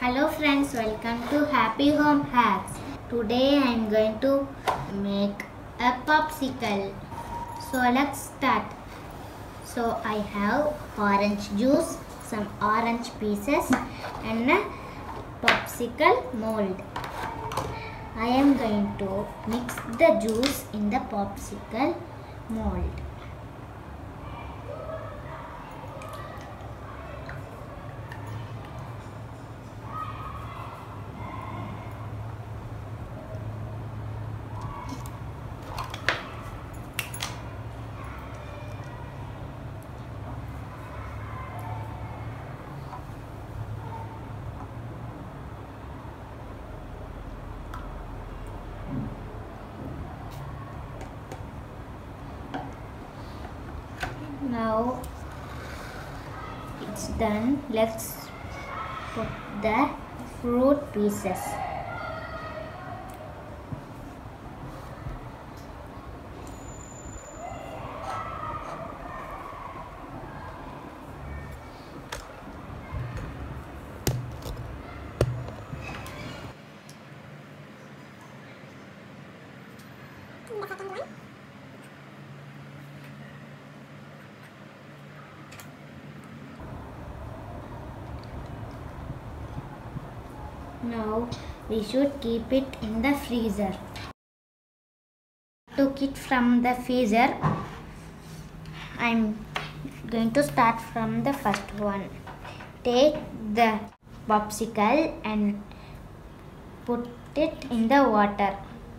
Hello friends, welcome to Happy Home Hacks. Today I am going to make a popsicle. So let's start. So I have orange juice, some orange pieces and a popsicle mold. I am going to mix the juice in the popsicle mold. Now it's done. Let's put the fruit pieces. Now we should keep it in the freezer. Took it from the freezer. I'm going to start from the first one. Take the popsicle and put it in the water.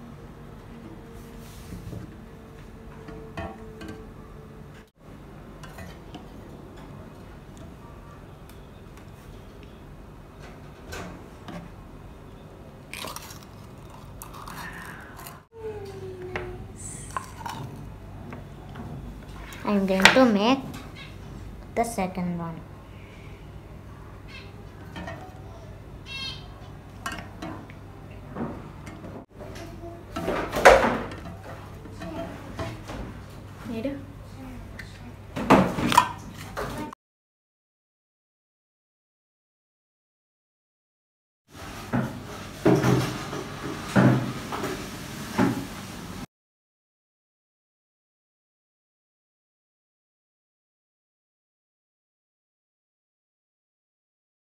I'm going to make the second one. Need